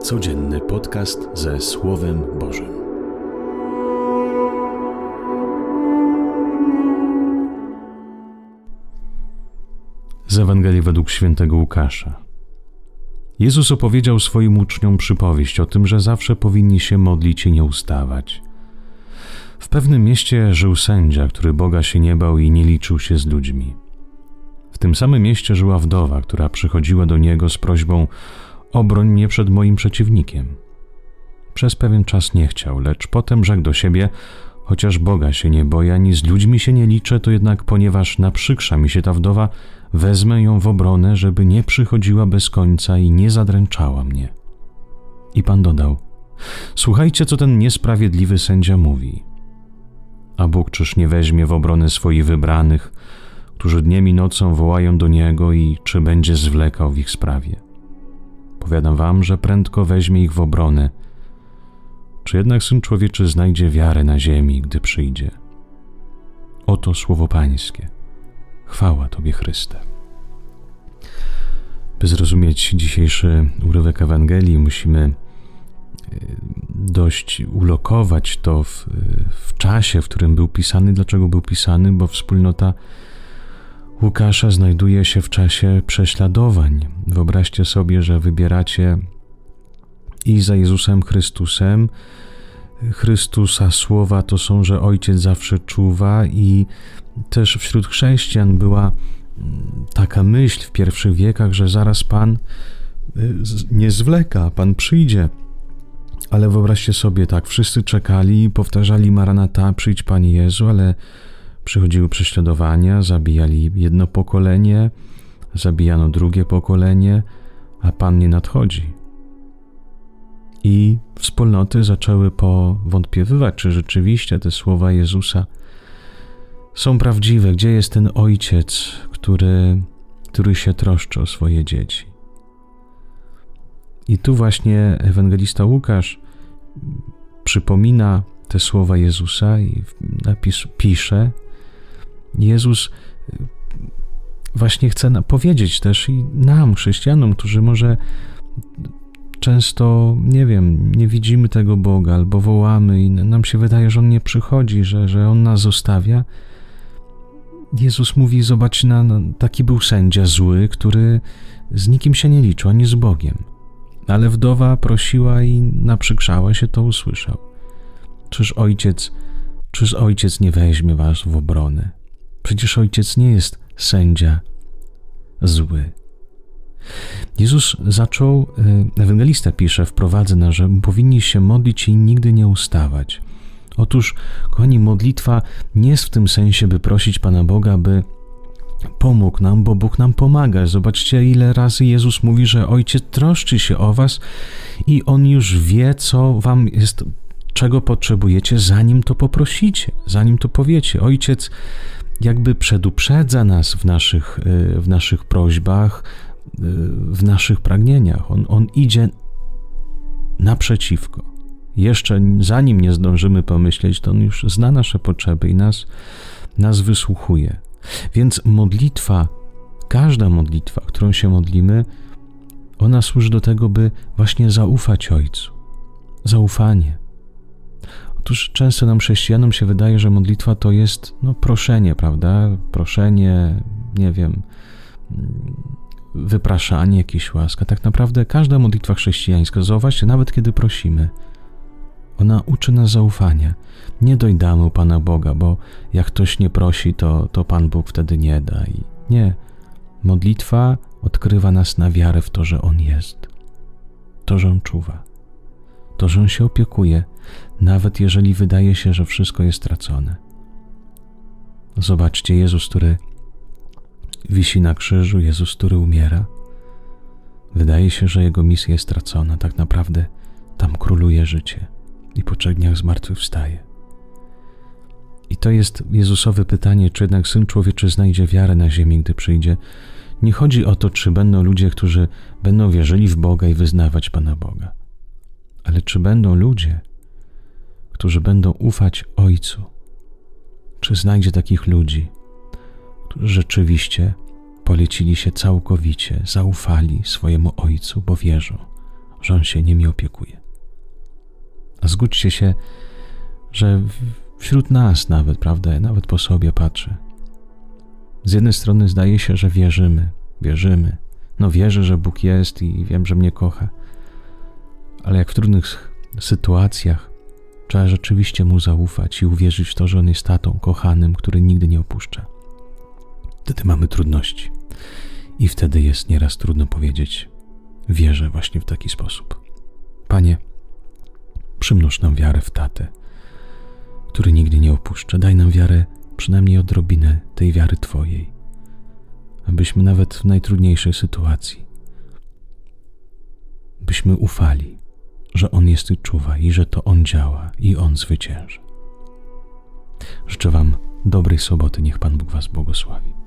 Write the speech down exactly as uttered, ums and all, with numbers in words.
Codzienny podcast ze Słowem Bożym. Z Ewangelii według świętego Łukasza. Jezus opowiedział swoim uczniom przypowieść o tym, że zawsze powinni się modlić i nie ustawać. W pewnym mieście żył sędzia, który Boga się nie bał i nie liczył się z ludźmi. W tym samym mieście żyła wdowa, która przychodziła do niego z prośbą: obroń mnie przed moim przeciwnikiem. Przez pewien czas nie chciał, lecz potem rzekł do siebie: chociaż Boga się nie boję, ani z ludźmi się nie liczę, to jednak ponieważ naprzykrza mi się ta wdowa, wezmę ją w obronę, żeby nie przychodziła bez końca i nie zadręczała mnie. I Pan dodał: słuchajcie, co ten niesprawiedliwy sędzia mówi. A Bóg czyż nie weźmie w obronę swoich wybranych, którzy dniem i nocą wołają do Niego, i czy będzie zwlekał w ich sprawie? Powiadam wam, że prędko weźmie ich w obronę. Czy jednak Syn Człowieczy znajdzie wiarę na ziemi, gdy przyjdzie? Oto słowo Pańskie. Chwała Tobie, Chryste. By zrozumieć dzisiejszy urywek Ewangelii, musimy dość ulokować to w, w czasie, w którym był pisany. Dlaczego był pisany? Bo wspólnota Łukasza znajduje się w czasie prześladowań. Wyobraźcie sobie, że wybieracie iść za Jezusem Chrystusem. Chrystusa słowa to są, że Ojciec zawsze czuwa, i też wśród chrześcijan była taka myśl w pierwszych wiekach, że zaraz Pan nie zwleka, Pan przyjdzie. Ale wyobraźcie sobie, tak, wszyscy czekali i powtarzali: Maranata, przyjdź Panie Jezu, ale przychodziły prześladowania, zabijali jedno pokolenie, zabijano drugie pokolenie, a Pan nie nadchodzi. I wspólnoty zaczęły powątpiewywać, czy rzeczywiście te słowa Jezusa są prawdziwe. Gdzie jest ten Ojciec, który, który się troszczy o swoje dzieci? I tu właśnie ewangelista Łukasz przypomina te słowa Jezusa i napis, pisze. Jezus właśnie chce powiedzieć też i nam, chrześcijanom, którzy może często, nie wiem, nie widzimy tego Boga, albo wołamy i nam się wydaje, że On nie przychodzi, że, że On nas zostawia. Jezus mówi: zobacz, na, no, taki był sędzia zły, który z nikim się nie liczył, ani z Bogiem. Ale wdowa prosiła i naprzykrzała się, to usłyszał. Czyż ojciec, czyż ojciec nie weźmie was w obronę? Przecież Ojciec nie jest sędzia zły. Jezus zaczął, ewangelista pisze, wprowadza nas, że powinni się modlić i nigdy nie ustawać. Otóż, kochani, modlitwa nie jest w tym sensie, by prosić Pana Boga, by pomógł nam, bo Bóg nam pomaga. Zobaczcie, ile razy Jezus mówi, że Ojciec troszczy się o was i On już wie, co wam jest, czego potrzebujecie, zanim to poprosicie, zanim to powiecie. Ojciec jakby przeduprzedza nas w naszych, w naszych prośbach, w naszych pragnieniach. On, on idzie naprzeciwko. Jeszcze zanim nie zdążymy pomyśleć, to On już zna nasze potrzeby i nas, nas wysłuchuje. Więc modlitwa, każda modlitwa, którą się modlimy, ona służy do tego, by właśnie zaufać Ojcu. Zaufanie. Otóż często nam, chrześcijanom, się wydaje, że modlitwa to jest no, proszenie, prawda? Proszenie, nie wiem, wypraszanie jakiejś łask. A tak naprawdę każda modlitwa chrześcijańska, zauważcie, nawet kiedy prosimy, ona uczy nas zaufania. Nie dojdamy u Pana Boga, bo jak ktoś nie prosi, to, to Pan Bóg wtedy nie da. I nie. Modlitwa odkrywa nas na wiarę w to, że On jest. To, że On czuwa. To, że On się opiekuje, nawet jeżeli wydaje się, że wszystko jest stracone. Zobaczcie, Jezus, który wisi na krzyżu, Jezus, który umiera. Wydaje się, że Jego misja jest stracona. Tak naprawdę tam króluje życie i po trzech dniach zmartwychwstaje. I to jest Jezusowe pytanie, czy jednak Syn Człowieczy znajdzie wiarę na ziemi, gdy przyjdzie. Nie chodzi o to, czy będą ludzie, którzy będą wierzyli w Boga i wyznawać Pana Boga, ale czy będą ludzie, którzy będą ufać Ojcu. Czy znajdzie takich ludzi, którzy rzeczywiście polecili się całkowicie, zaufali swojemu Ojcu, bo wierzą, że On się nimi opiekuje. A zgódźcie się, że wśród nas nawet, prawda, nawet po sobie patrzę. Z jednej strony zdaje się, że wierzymy, wierzymy. No wierzę, że Bóg jest i wiem, że mnie kocha. Ale jak w trudnych sytuacjach trzeba rzeczywiście Mu zaufać i uwierzyć w to, że On jest tatą kochanym, który nigdy nie opuszcza. Wtedy mamy trudności. I wtedy jest nieraz trudno powiedzieć: wierzę właśnie w taki sposób. Panie, przymnóż nam wiarę w tatę, który nigdy nie opuszcza. Daj nam wiarę, przynajmniej odrobinę tej wiary Twojej, abyśmy nawet w najtrudniejszej sytuacji, byśmy ufali, że On jest i czuwa i że to On działa i On zwycięży. Życzę Wam dobrej soboty. Niech Pan Bóg Was błogosławi.